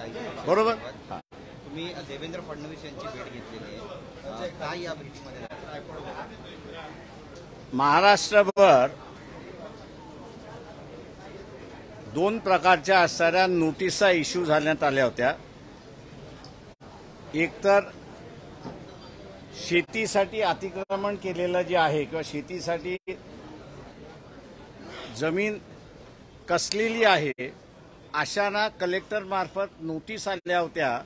बरोबर. तुम्ही देवेंद्र फडणवीस यांची भेट घेतलेली आहे, काय या भेटीमध्ये महाराष्ट्रभर दोन प्रकारच्या असणाऱ्या नोटिसा इश्यू झाल्यात आल्या होत्या. एक तर शेतीसाठी अतिक्रमण केलेलं जे आहे किंवा शेतीसाठी जमीन कसलेली आहे अशांना कलेक्टर मार्फत नोटीस आल्या होत्या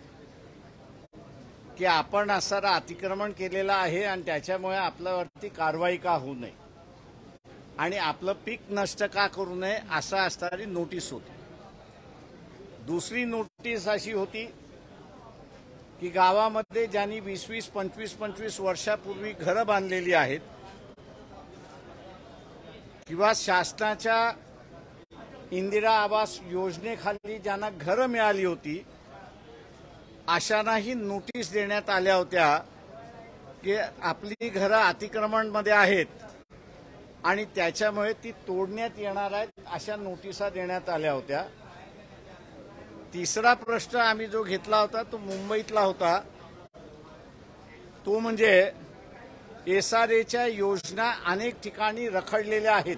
की आपण असणारा अतिक्रमण केलेलं आहे आणि त्याच्यामुळे आपल्यावरती कारवाई का होऊ नये आणि आपलं पीक नष्ट का करू नये असं असणारी नोटीस होती. दुसरी नोटीस अशी होती की गावामध्ये ज्यांनी 20-20, 25-25 वर्षापूर्वी घरं बांधलेली आहेत किंवा शासनाच्या इंदिरा आवास योजनेखाली ज्यांना घरं मिळाली होती अशांनाही नोटीस देण्यात आल्या होत्या की आपली घरं अतिक्रमणमध्ये आहेत आणि त्याच्यामुळे ती तोडण्यात येणार आहेत अशा नोटिसा देण्यात आल्या होत्या. तिसरा प्रश्न आम्ही जो घेतला होता तो मुंबईतला होता, तो म्हणजे SRAच्या योजना अनेक ठिकाणी रखडलेल्या आहेत.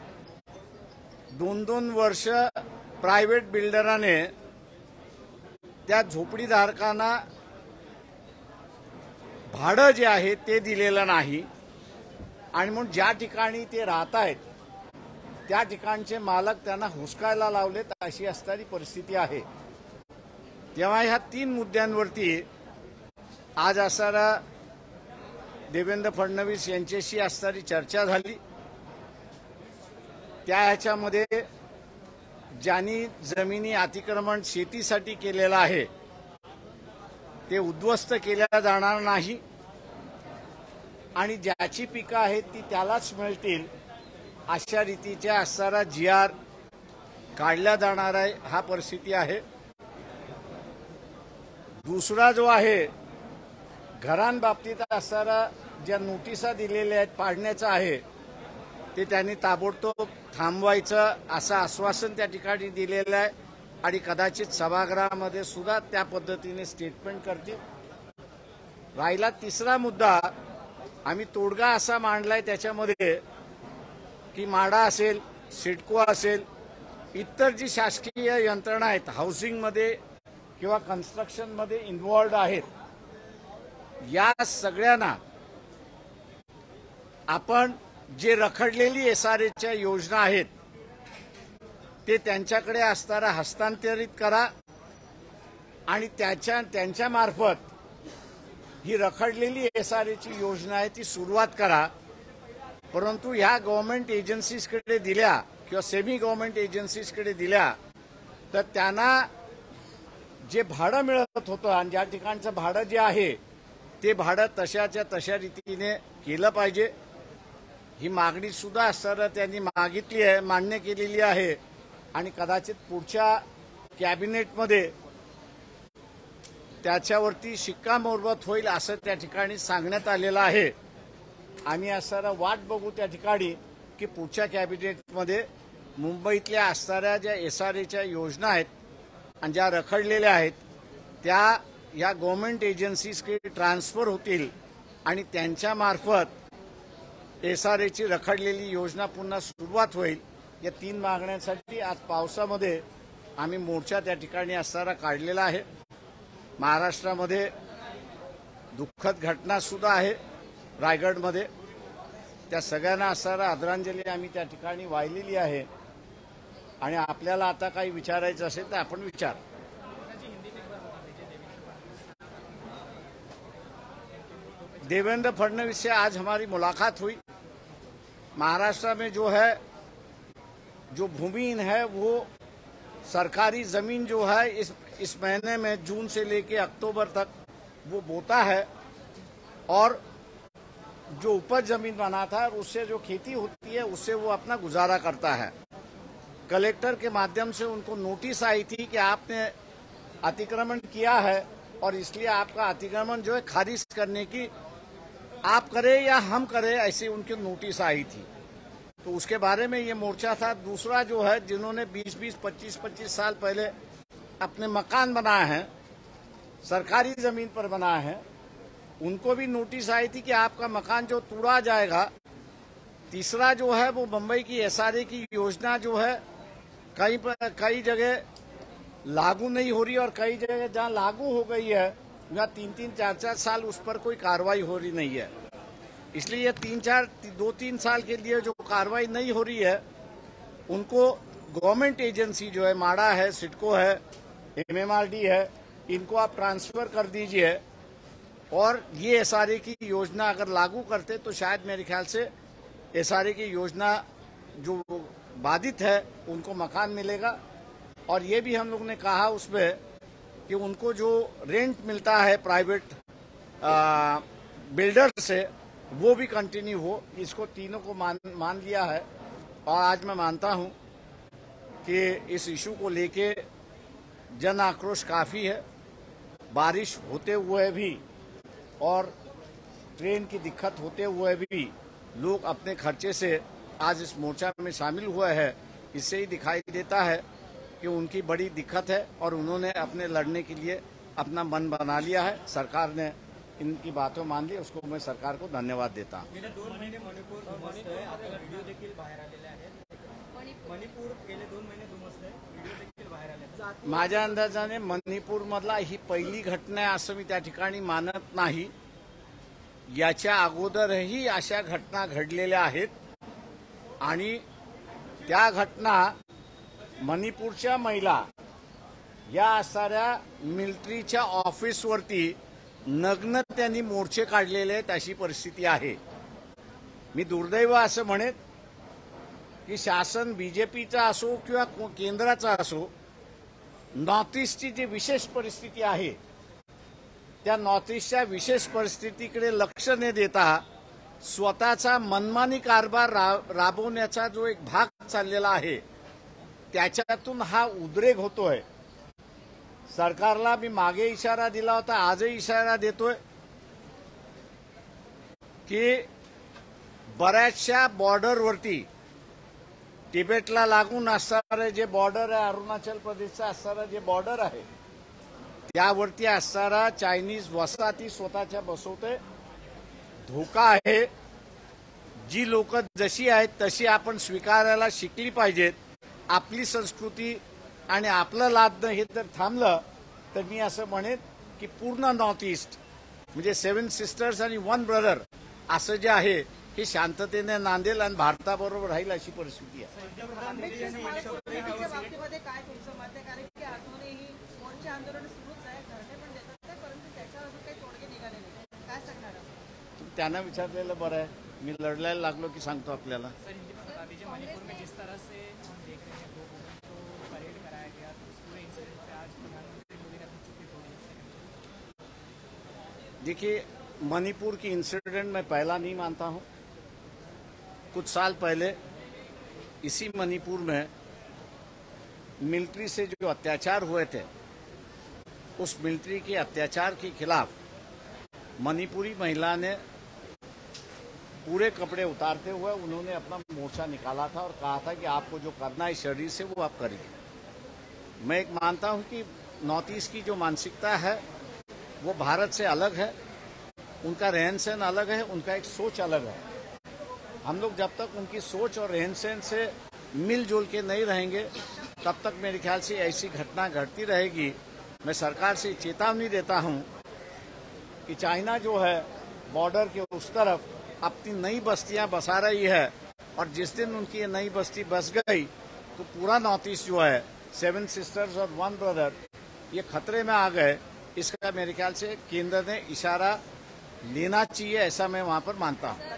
2-2 वर्ष प्रायव्हेट बिल्डराने त्या झोपडीधारकांना भाडं जे आहे ते दिलेलं नाही आणि म्हणून ज्या ठिकाणी ते राहत आहेत त्या ठिकाणचे मालक त्यांना हुसकायला लावलेत अशी असणारी परिस्थिती आहे. तेव्हा ह्या 3 मुद्द्यांवरती आज असणारा देवेंद्र फडणवीस यांच्याशी असणारी चर्चा झाली. त्या ह्याच्यामध्ये ज्यांनी जमिनी अतिक्रमण शेतीसाठी केलेलं आहे ते उद्ध्वस्त केल्या जाणार नाही आणि ज्याची पिकं आहेत ती त्यालाच मिळतील अशा रीतीच्या असणारा GR काढला जाणार आहे, हा परिस्थिती आहे. दुसरा जो आहे घरांबाबतीत असणारा ज्या नोटिसा दिलेल्या आहेत पाडण्याचा आहे ते त्यांनी ताबडतोब थांबवायचं असं आश्वासन त्या ठिकाणी दिलेलं आहे आणि कदाचित सभागृहामध्ये सुद्धा त्या पद्धतीने स्टेटमेंट करतील. राहिला तिसरा मुद्दा आम्ही तोडगा असा मांडलाय त्याच्यामध्ये की माडा असेल, सिडको असेल, इतर जी शासकीय यंत्रणा आहेत हाऊसिंगमध्ये किंवा कन्स्ट्रक्शनमध्ये इन्व्हॉल्ड आहेत या सगळ्यांना आपण जे रखडलेली SRAच्या योजना आहेत ते त्यांच्याकडे असणारा हस्तांतरित करा आणि त्यांच्या मार्फत ही रखडलेली SRAची योजना आहे ती सुरुवात करा. परंतु ह्या गव्हर्नमेंट एजन्सीजकडे दिल्या किंवा सेमी गव्हर्नमेंट एजन्सीजकडे दिल्या तर त्यांना जे भाडं मिळत होतं आणि ज्या ठिकाणचं भाडं जे आहे ते भाडं तशाच्या तशा रीतीने केलं पाहिजे. ही मागणी सुद्धा असताना त्यांनी मागितली आहे, मान्य केलेली आहे आणि कदाचित पुढच्या कॅबिनेटमध्ये त्याच्यावरती शिक्कामोर्तब होईल असं त्या ठिकाणी सांगण्यात आलेलं आहे. आम्ही असणारा वाट बघू त्या ठिकाणी की पुढच्या कॅबिनेटमध्ये मुंबईतल्या असणाऱ्या ज्या SRAच्या योजना आहेत आणि ज्या रखडलेल्या आहेत त्या या गव्हर्नमेंट एजन्सीजकडे ट्रान्सफर होतील आणि त्यांच्यामार्फत SRAची रखडलेली योजना पुन्हा सुरुवात होईल. या 3 मागण्यांसाठी आज पावसामध्ये आम्ही मोर्चा त्या ठिकाणी असणारा काढलेला आहे. महाराष्ट्रामध्ये दुःखद घटना सुद्धा आहे रायगडमध्ये, त्या सगळ्यांना असणारा आदरांजली आम्ही त्या ठिकाणी वाहिलेली आहे आणि आपल्याला आता काही विचारायचं असेल तर आपण विचार. देवेंद्र फडणवीस से आज हमारी मुलाकात हुई. महाराष्ट्र में जो है जो भूमिहीन है वो सरकारी जमीन जो है इस महीने में जून से लेके अक्टूबर तक वो बोता है और जो उपज जमीन बनाता है उससे जो खेती होती है उससे वो अपना गुजारा करता है. कलेक्टर के माध्यम से उनको नोटिस आई थी कि आपने अतिक्रमण किया है और इसलिए आपका अतिक्रमण जो है खारिज करने की आप करें या हम करें ऐसी उनकी नोटिस आई थी. तो उसके बारे में ये मोर्चा था. दूसरा जो है जिन्होंने 20-20, 25-25 साल पहले अपने मकान बनाए हैं, सरकारी जमीन पर बनाए हैं, उनको भी नोटिस आई थी कि आपका मकान जो तोड़ा जाएगा। तीसरा जो है वो मुंबई की एसआरए की योजना जो है कई जगह लागू नहीं हो रही और कई जगह जहां लागू हो गई है वहां 3-3, 4-4 साल उस पर कोई कार्रवाई हो रही नहीं है। इसलिए ये 2-3 साल के लिए जो कार्रवाई नहीं हो रही है उनको गवर्नमेंट एजेंसी जो है, माडा है, सिडको है, एमएमआरडी है, इनको आप ट्रांसफर कर दीजिए और ये एसआरए की योजना अगर लागू करते तो शायद मेरे ख्याल से एसआरए की योजना जो बाधित है उनको मकान मिलेगा। और ये भी हम लोग ने कहा उसमें कि उनको जो रेंट मिलता है प्राइवेट बिल्डर से वो भी कंटिन्यू हो। इसको तीनों को मान लिया है और आज मैं मानता हूं कि इस इशू को लेके जन आक्रोश काफी है। बारिश होते हुए भी और ट्रेन की दिक्कत होते हुए भी लोग अपने खर्चे से आज इस मोर्चा में शामिल हुए हैं। इससे ही दिखाई देता है कि उनकी बड़ी दिक्कत है और उन्होंने अपने लड़ने के लिए अपना मन बना लिया है। सरकार ने इनकी बातों मान ली, उसको मैं सरकार को धन्यवाद देता हूं। गेले 2 महिने मणिपूर धुमसतंय, आता व्हिडिओ देखील बाहेर आलेले आहेत। मणिपूर गेले 2 महिने धुमसतंय, व्हिडिओ देखील बाहेर आले आहेत। माझ्या अंदाजाने मणिपूरमधला ही पहिली घटना आहे असं मी त्या ठिकाणी मानत नाही। याच्या अगोदरही अशा घटना घडलेल्या आहेत आणि त्या घटना मणिपूरच्या महिला या असणाऱ्या मिलिटरीच्या ऑफिसवरती नग्न त्यांनी मोर्चे काढलेले आहेत अशी परिस्थिती आहे। मी दुर्दैव असं म्हणेन की शासन बीजेपीचा असो किंवा केंद्राचा असो, नॉर्थ ईस्टची जी विशेष परिस्थिती आहे त्या नॉर्थ ईस्टच्या विशेष परिस्थितीकडे लक्ष न देता स्वतःचा मनमानी कारभार राबवण्याचा जो एक भाग चाललेला आहे त्याच्यातून हा उद्रेक होतोय। सरकारला मी मागे इशारा दिला होता, आजही इशारा देतोय की बऱ्याचशा बॉर्डरवरती तिबेटला लागून असणारे जे बॉर्डर आहे, अरुणाचल प्रदेशचा असणारा जे बॉर्डर आहे त्यावरती असणारा चायनीज वसाहती स्वतःच्या बसवते। धोका आहे। जी लोक जशी आहेत तशी आपण स्वीकारायला शिकली पाहिजेत। आपली संस्कृती आणि आपलं लादणं हे जर थांबलं तर मी असं म्हणेन की पूर्ण नॉर्थ ईस्ट म्हणजे 7 सिस्टर्स आणि 1 ब्रदर असं जे आहे हे शांततेने नांदेल आणि भारताबरोबर राहील अशी परिस्थिती आहे। बाबतीमध्ये काय तुमचं मत आहे? कारण की अजूनही मोर्चे आंदोलन सुरूच आहे, धरणे पण देतात, परंतु त्याच्यावर अजून काही तोडगे निघाले नाही, काय सांगणार? त्यांना विचारलेलं बरं आहे, मी लढायला लागलो की सांगतो आपल्याला। मणिपुर में जिस तरह से हम देख रहे हैं 2 वुमेन को परेड कराया गया, तो उस पूरे इंसिडेंट पे आज प्रधानमंत्री मोदी ने अपनी चुप्पी तोड़ी। देखिए, मणिपुर की इंसिडेंट मैं पहला नहीं मानता हूं। कुछ साल पहले इसी मणिपुर में मिलिट्री से जो अत्याचार हुए थे उस मिलिट्री के अत्याचार के खिलाफ मणिपुरी महिला ने पूरे कपड़े उतारते हुए उन्होंने अपना मोर्चा निकाला था और कहा था कि आपको जो करना है शरीर से वो आप करिए। मैं एक मानता हूं कि नॉर्थ ईस्ट की जो मानसिकता है वो भारत से अलग है, उनका रहन सहन अलग है, उनका एक सोच अलग है। हम लोग जब तक उनकी सोच और रहन सहन से मिलजुल के नहीं रहेंगे तब तक मेरे ख्याल से ऐसी घटना घटती रहेगी। मैं सरकार से चेतावनी देता हूं कि चाइना जो है बॉर्डर के उस तरफ अपनी नई बस्तियां बसा रही है और जिस दिन उनकी ये नई बस्ती बस गई तो पूरा नॉर्थ ईस्ट जो है 7 सिस्टर्स और 1 ब्रदर ये खतरे में आ गए। इसका मेरे ख्याल से केंद्र ने इशारा लेना चाहिए, ऐसा मैं वहां पर मानता हूं।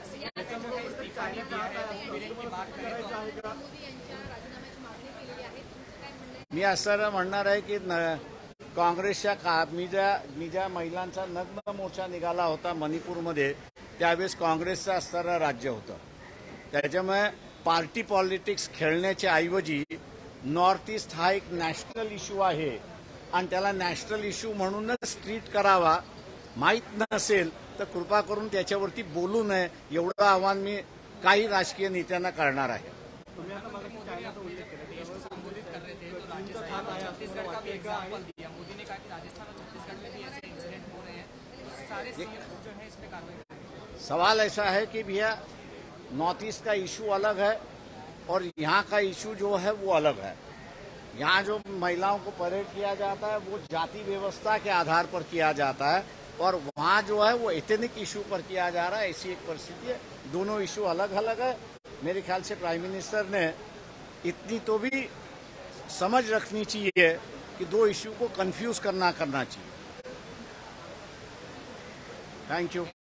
मी असं म्हणणार आहे की काँग्रेसच्या मी ज्या महिलांचा नग्न मोर्चा निघाला होता मणिपूरमध्ये त्यावेळेस काँग्रेसचं असणारं राज्य होतं। त्याच्यामुळे पार्टी पॉलिटिक्स खेळण्याच्या ऐवजी नॉर्थ ईस्ट हा एक नॅशनल इश्यू आहे आणि त्याला नॅशनल इश्यू म्हणूनच ट्रीट करावा। माहीत नसेल तर कृपा करून त्याच्यावरती बोलू नये एवढं आव्हान मी काही राजकीय नेत्यांना करणार आहे। तुम्ही आता मला चायनाचा उल्लेख केला, देश को संबोधित कर रहे थे तो राज्य सरकार छत्तीसगढ़ का भी जो एग्जाम्पल दिया, मोदी ने कहा कि राजस्थान और छत्तीसगढ़ में भी ऐसे इंसिडेंट हो रहे हैं, तो सारे सीएम जो है इस पे कार्रवाई करेंगे। सवाल ऐसा है कि भैया नॉर्थ ईस्ट का इशू अलग है और यहाँ का इशू जो है वो अलग है। यहाँ जो महिलाओं को परेड किया जाता है वो जाति व्यवस्था के आधार पर किया जाता है और वहाँ जो है वो एथनिक इशू पर किया जा रहा है। ऐसी एक परिस्थिति है, दोनों इशू अलग अलग है। मेरे ख्याल से प्राइम मिनिस्टर ने इतनी तो भी समझ रखनी चाहिए कि दो इशू को कंफ्यूज करना चाहिए। Thank you.